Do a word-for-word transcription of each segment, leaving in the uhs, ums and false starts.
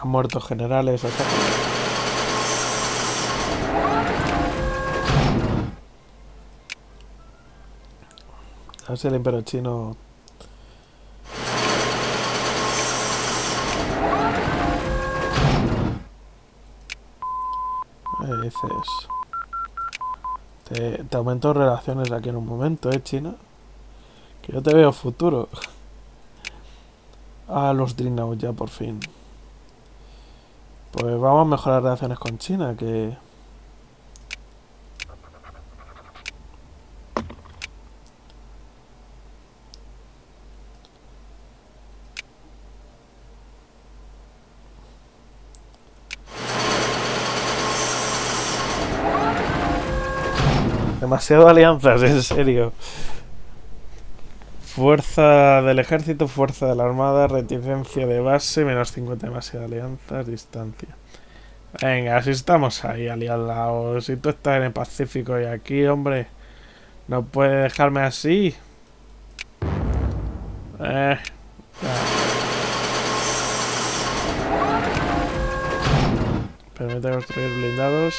Han muerto generales, o sea, a ver si el imperio chino... ¿Qué dices? Te, te aumento relaciones aquí en un momento, ¿eh, China? Que yo te veo futuro. Ah, los Dreadnought ya por fin. Pues vamos a mejorar relaciones con China, que... Demasiado alianzas, en serio. Fuerza del ejército, fuerza de la armada, reticencia de base, menos cincuenta, demasiadas alianzas, distancia. Venga, si estamos ahí, aliados. Si tú estás en el Pacífico y aquí, hombre, no puedes dejarme así. Eh, ya. Permite construir blindados.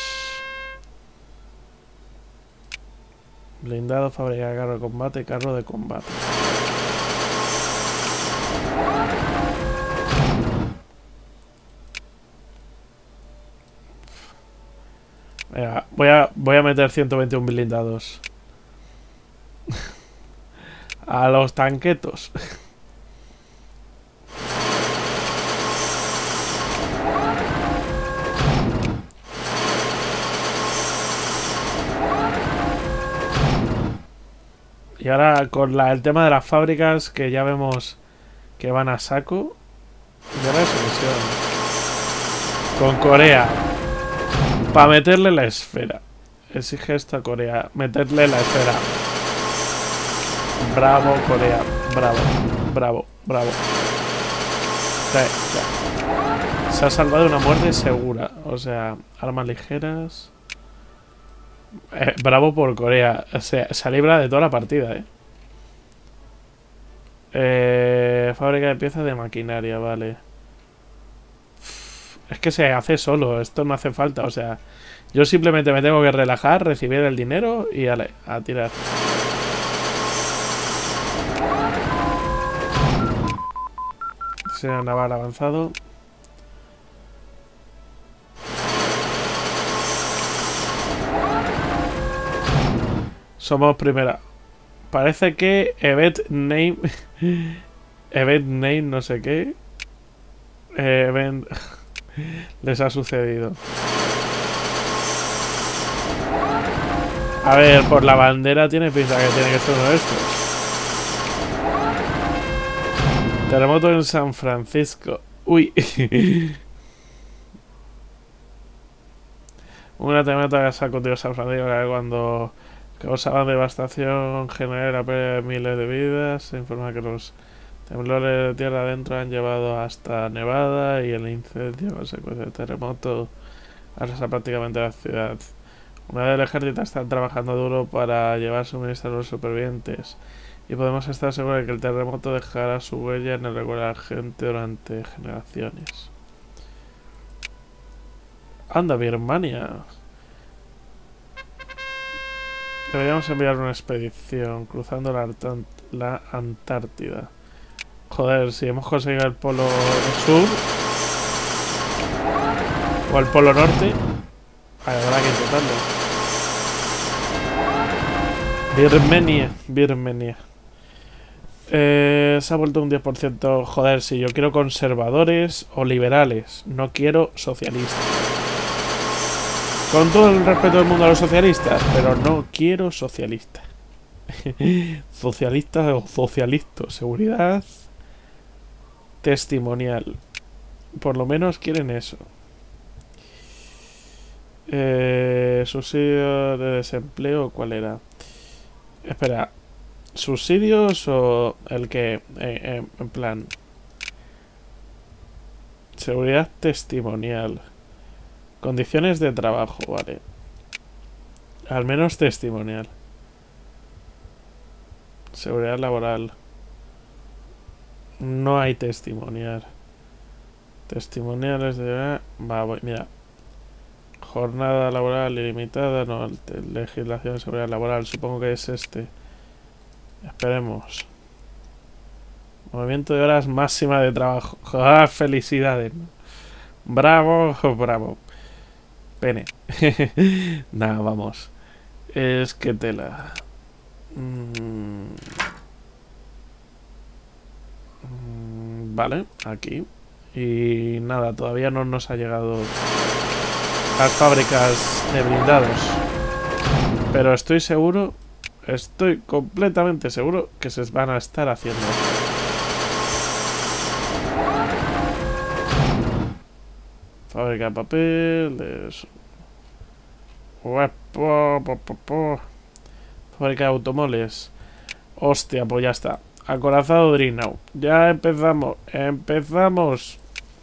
Blindado, fábrica de carro de combate, carro de combate. Venga, voy a, voy a meter ciento veintiuno blindados. A los tanquetos. Y ahora con la, el tema de las fábricas, que ya vemos que van a saco. Y ahora es misión. Con Corea. Para meterle la esfera. Exige esto a Corea. Meterle la esfera. Bravo, Corea. Bravo. Bravo. Bravo. Ya, ya. Se ha salvado una muerte segura. O sea, armas ligeras. Eh, bravo por Corea. O sea, se libra de toda la partida, eh. Eh, fábrica de piezas de maquinaria, vale. Es que se hace solo, esto no hace falta, o sea, yo simplemente me tengo que relajar, recibir el dinero y ale, a tirar. Diseño naval avanzado. Somos primera. Parece que event name event name no sé qué event les ha sucedido. A ver, por la bandera tiene pinta que tiene que ser uno de estos. Terremoto en San Francisco. Uy. Una tormenta que se ha contigo San Francisco cuando causaban devastación general, la pérdida de miles de vidas. Se informa que los temblores de tierra adentro han llevado hasta Nevada y el incendio a consecuencia del terremoto arrasa prácticamente la ciudad. Una del ejército está trabajando duro para llevar suministros a los supervivientes y podemos estar seguros de que el terremoto dejará su huella en el recuerdo de la gente durante generaciones. Anda, Birmania. Deberíamos enviar una expedición cruzando la, la Antártida. Joder, si hemos conseguido el polo sur o el polo norte, habrá que intentarlo. Birmania, Birmania. Eh, se ha vuelto un diez por ciento. Joder, si yo quiero conservadores o liberales, no quiero socialistas. Con todo el respeto del mundo a los socialistas, pero no quiero socialistas. Socialistas o socialistas. Seguridad testimonial. Por lo menos quieren eso. Eh, subsidio de desempleo, ¿cuál era? Espera, ¿subsidios o el que? Eh, eh, en plan, seguridad testimonial. Condiciones de trabajo, vale. Al menos testimonial. Seguridad laboral. No hay testimonial. Testimoniales de... Va, voy, mira. Jornada laboral ilimitada, no, legislación de seguridad laboral, supongo que es este. Esperemos. Movimiento de horas máxima de trabajo. ¡Ah, felicidades! Bravo, bravo. Pene. Nada, vamos. Es que tela. Mm. Mm, vale, aquí. Y nada, todavía no nos ha llegado las fábricas de blindados. Pero estoy seguro, estoy completamente seguro que se van a estar haciendo. Fábrica de papel, de eso. Fábrica de automóviles. Hostia, pues ya está. Acorazado Drinau. Ya empezamos. Empezamos.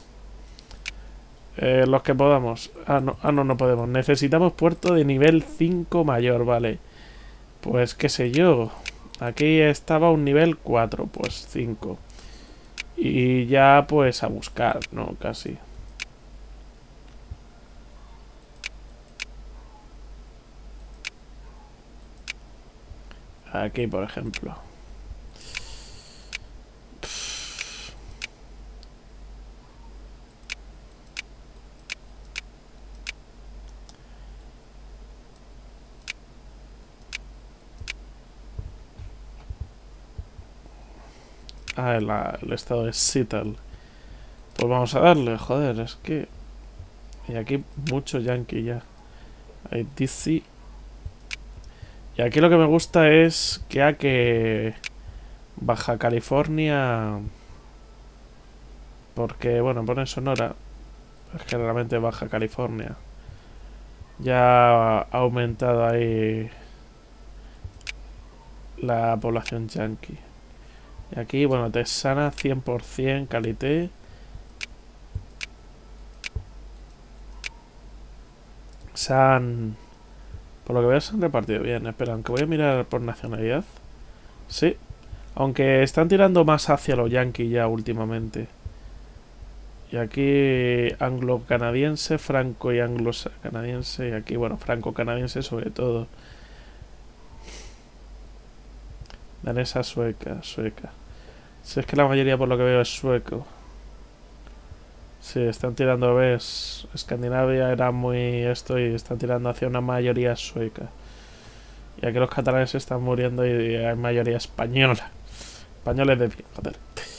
Eh, los que podamos. Ah no, ah, no, no podemos. Necesitamos puerto de nivel cinco mayor, vale. Pues qué sé yo. Aquí estaba un nivel cuatro, pues cinco. Y ya pues a buscar, ¿no? Casi. Aquí, por ejemplo. Ah, el, el estado de Seattle. Pues vamos a darle, joder, es que... Y aquí mucho yankee ya. Hay D C. Y aquí lo que me gusta es que a que... Baja California... Porque, bueno, pone Sonora. Es que realmente Baja California. Ya ha aumentado ahí... La población yankee. Y aquí, bueno, Texana cien por cien calité. Se han... Por lo que veo se han repartido bien. Espera, aunque voy a mirar por nacionalidad. Sí. Aunque están tirando más hacia los yankees ya últimamente. Y aquí anglo-canadiense, franco y anglo-canadiense. Y aquí, bueno, franco-canadiense sobre todo. Danesa, sueca, sueca. Si es que la mayoría por lo que veo es sueco. Sí, están tirando, ves, Escandinavia era muy esto y están tirando hacia una mayoría sueca. Y aquí los catalanes están muriendo y hay mayoría española. Españoles de bien, joder.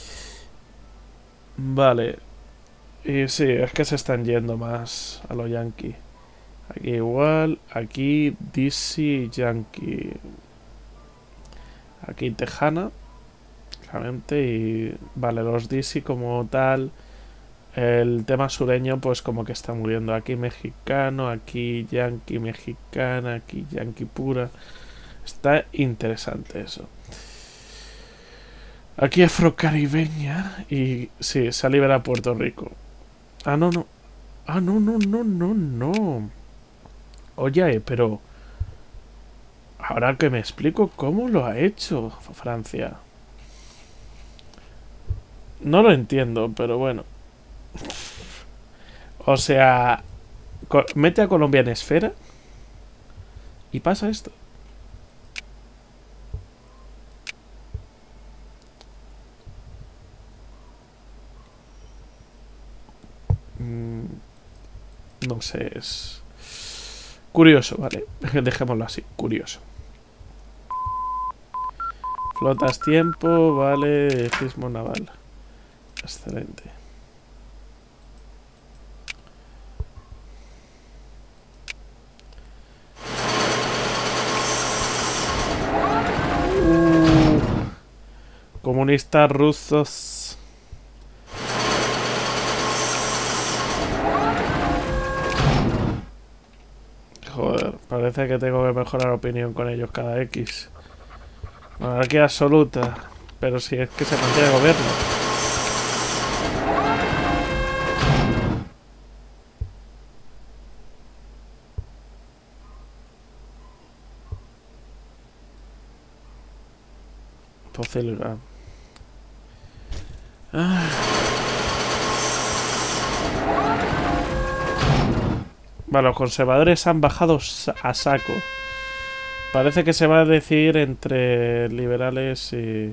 Vale. Y sí, es que se están yendo más a los yankees. Aquí igual, aquí D C Yankee. Aquí Tejana. Claramente, y vale, los D C como tal... El tema sureño pues como que está muriendo. Aquí mexicano, aquí yankee mexicana, aquí yankee pura. Está interesante eso. Aquí afrocaribeña. Y sí, se libera Puerto Rico. Ah, no, no. Ah, no, no, no, no, no. Oye, pero... Ahora que me explico cómo lo ha hecho Francia. No lo entiendo, pero bueno. O sea, mete a Colombia en esfera y pasa esto. Mm, no sé, es curioso, vale. Dejémoslo así, curioso. Flotas tiempo, vale, sismo naval. Excelente. Uh, comunistas rusos. Joder, parece que tengo que mejorar opinión con ellos cada X. Monarquía absoluta. Pero si es que se mantiene el gobierno. Pocilga. Ah. Vale, los conservadores han bajado a saco. Parece que se va a decidir entre liberales y...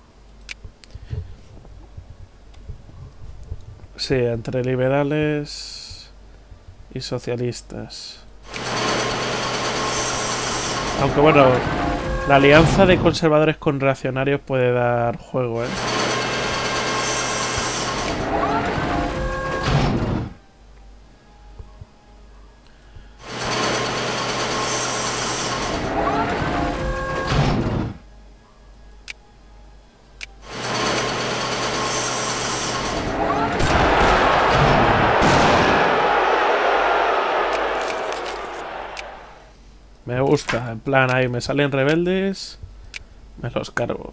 Sí, entre liberales y socialistas. Aunque bueno, la alianza de conservadores con reaccionarios puede dar juego, ¿eh? Me gusta, en plan ahí me salen rebeldes, me los cargo.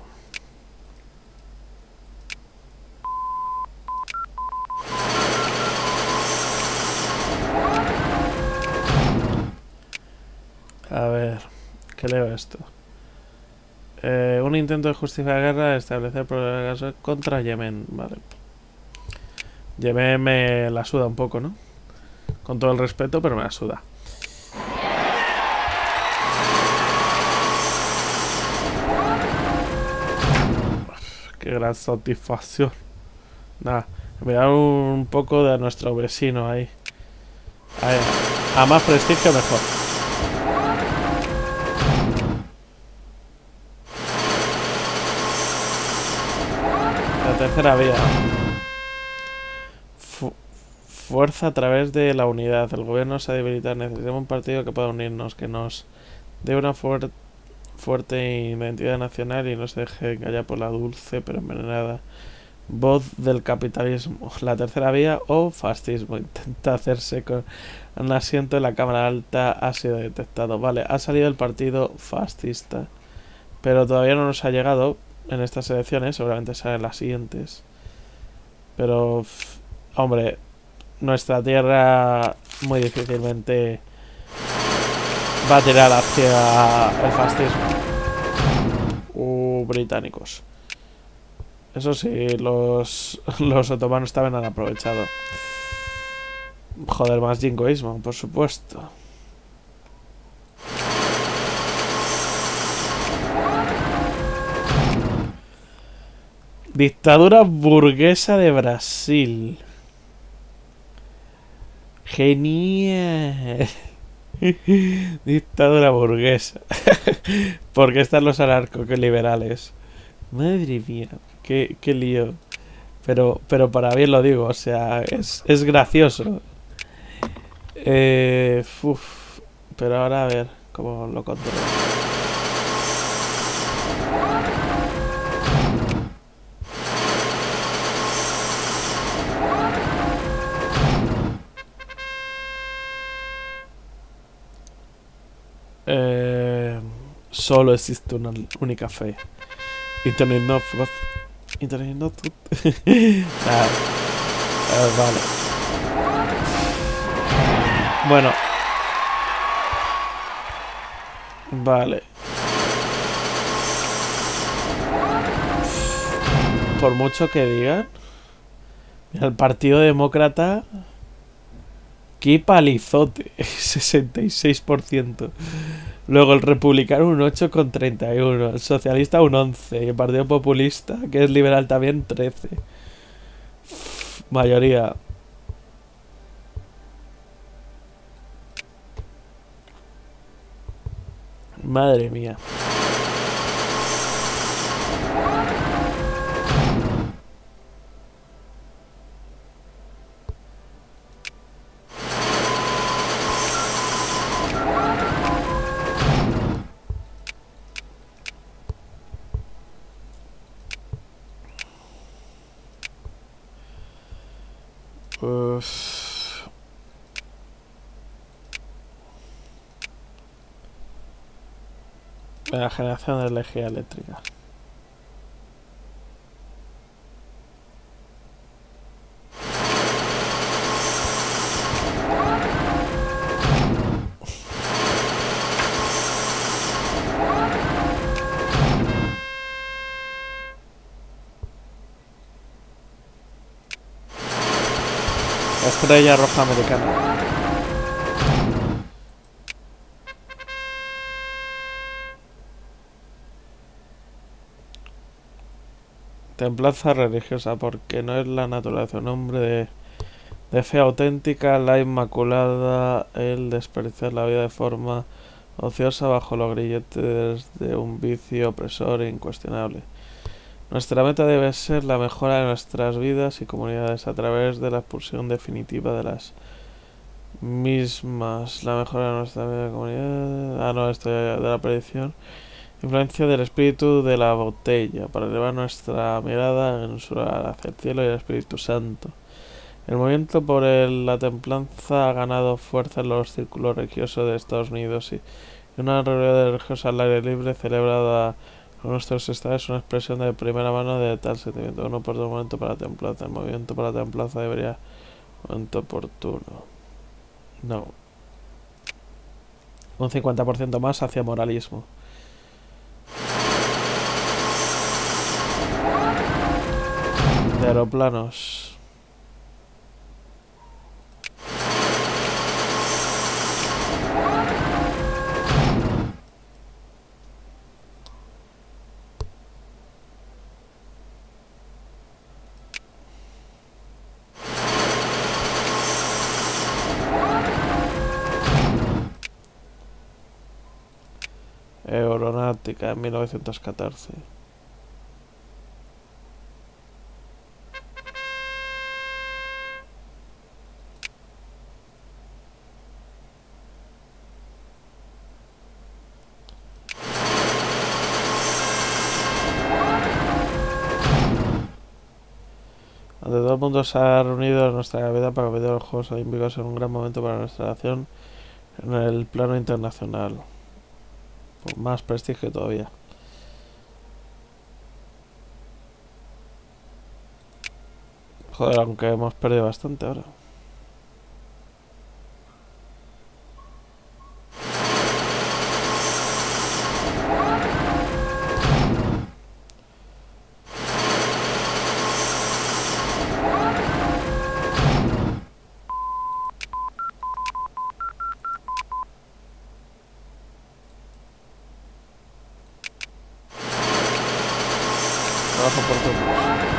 A ver, ¿qué leo esto? Eh, un intento de justificar la guerra, establecer problemas contra Yemen, vale. Yemen me la suda un poco, ¿no? Con todo el respeto, pero me la suda. Qué gran satisfacción. Nada, mirar un poco de nuestro vecino ahí. ahí. A más prestigio mejor. La tercera vía. Fu fuerza a través de la unidad. El gobierno se ha debilitado. Necesitamos un partido que pueda unirnos, que nos dé una fuerte fuerte identidad nacional y no se deje engañar por la dulce pero envenenada voz del capitalismo. La tercera vía o fascismo. Intenta hacerse con un asiento en la Cámara Alta. Ha sido detectado. Vale, ha salido el partido fascista, pero todavía no nos ha llegado en estas elecciones. Seguramente salen las siguientes. Pero, hombre, nuestra tierra muy difícilmente va a tirar hacia el fascismo. Uh, británicos. Eso sí, los, los otomanos también han aprovechado. Joder, más jingoísmo, por supuesto. Dictadura burguesa de Brasil. Genial. Dictadura burguesa. Porque están los anarco-liberales. Madre mía, qué, qué lío. Pero, pero para bien lo digo, o sea, es, es gracioso. Eh, uf, pero ahora a ver cómo lo controlo. Eh, solo existe una única fe. Internet no truth. Internet no truth. Nada. Eh, vale. Bueno. Vale. Por mucho que digan, el Partido Demócrata, qué palizote, sesenta y seis por ciento. Luego el Republicano un ocho coma treinta y uno, el Socialista un once y el Partido Populista, que es liberal también, trece. Mayoría. Madre mía. Uf. La generación de energía eléctrica. Estrella roja americana. Templanza religiosa, porque no es la naturaleza, un hombre de, de fe auténtica, la inmaculada, el desperdiciar la vida de forma ociosa bajo los grilletes de un vicio opresor e incuestionable. Nuestra meta debe ser la mejora de nuestras vidas y comunidades a través de la expulsión definitiva de las mismas. La mejora de nuestra vida y comunidad. Ah, no, esto ya de la predicción. Influencia del espíritu de la botella para elevar nuestra mirada en su hacia el cielo y el Espíritu Santo. El movimiento por el, la templanza ha ganado fuerza en los círculos religiosos de Estados Unidos y una reunión religiosa al aire libre celebrada con nuestros estados es una expresión de primera mano de tal sentimiento. Un oportuno momento para la templanza. El movimiento para la templanza debería momento oportuno. No. Un cincuenta por ciento más hacia moralismo. De aeroplanos. Aeronáutica en mil novecientos catorce. Donde todo el mundo se ha reunido en nuestra vida para que los Juegos Olímpicos sea un gran momento para nuestra nación en el plano internacional. Por más prestigio todavía. Joder, aunque hemos perdido bastante ahora. Trabajo por turnos.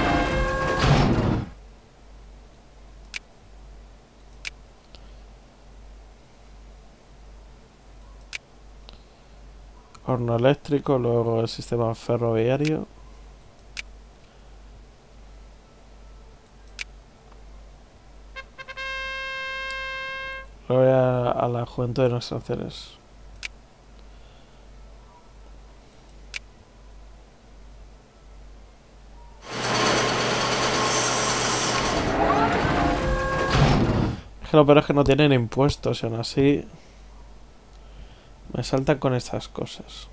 Horno eléctrico, luego el sistema ferroviario. Luego a, a la juventud de nuestras naciones. Es que lo peor es que no tienen impuestos y aún así me saltan con estas cosas.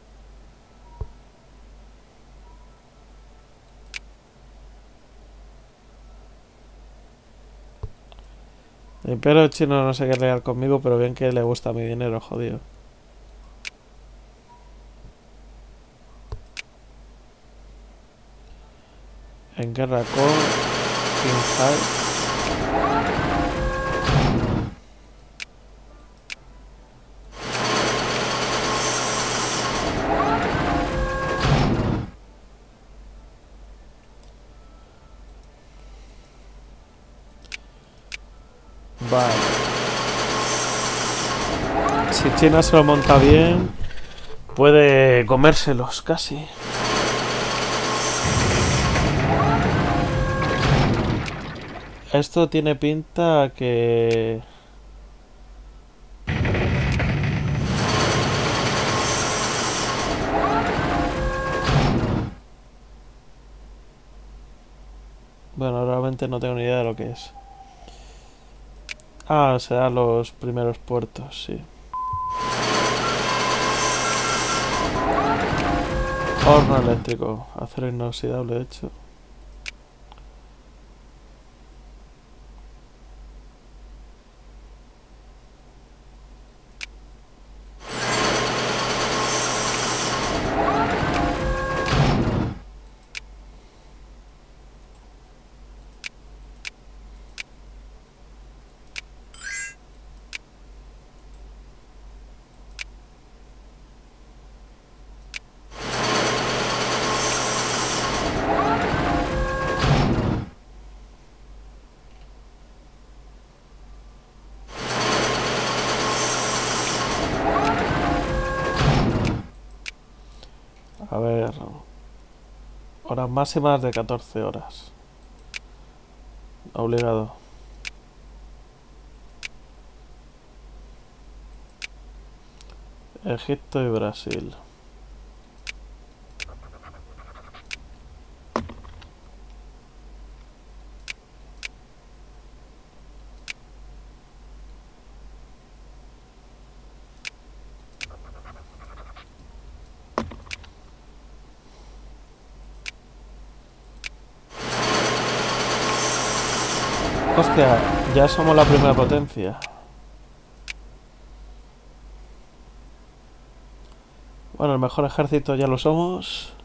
El imperio chino no sé qué legal conmigo, pero bien que le gusta mi dinero, jodido. En guerra con Qinghai. Vale. Si China se lo monta bien, puede comérselos casi. Esto tiene pinta que... Bueno, realmente no tengo ni idea de lo que es. Ah, serán los primeros puertos, sí. Horno eléctrico, acero inoxidable, de hecho. Horas máximas de catorce horas. Obligado. Egipto y Brasil. Hostia, ya somos la primera potencia. Bueno, el mejor ejército ya lo somos.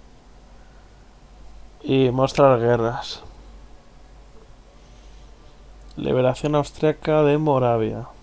Y mostrar guerras. Liberación austriaca de Moravia.